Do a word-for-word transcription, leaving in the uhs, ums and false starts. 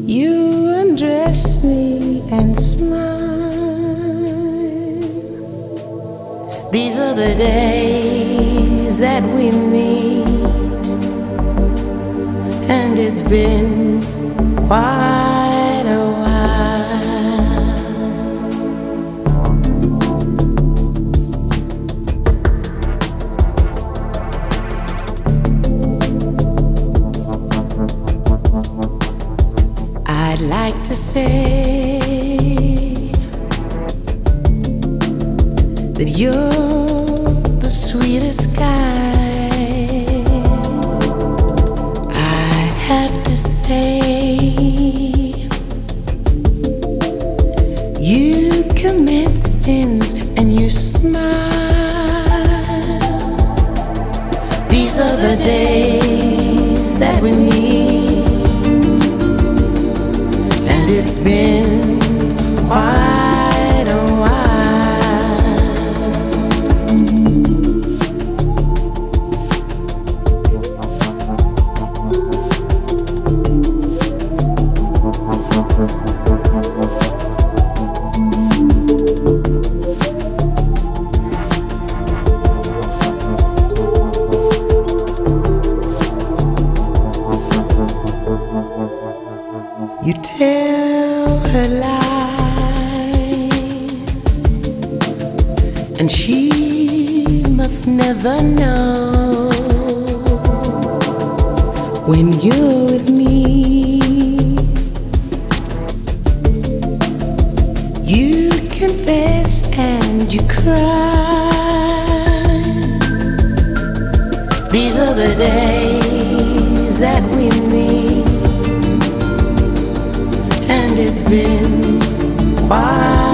You undress me and smile. These are the days that we meet, and it's been quite a while. I'd like to say that you're the sweetest guy. I have to say, you commit sins and you smile. These are the days that we meet, and it's been quite a while. You tell her lies, and she must never know. When you're with me, you confess and you cry. These are the days that we meet, and it's been quite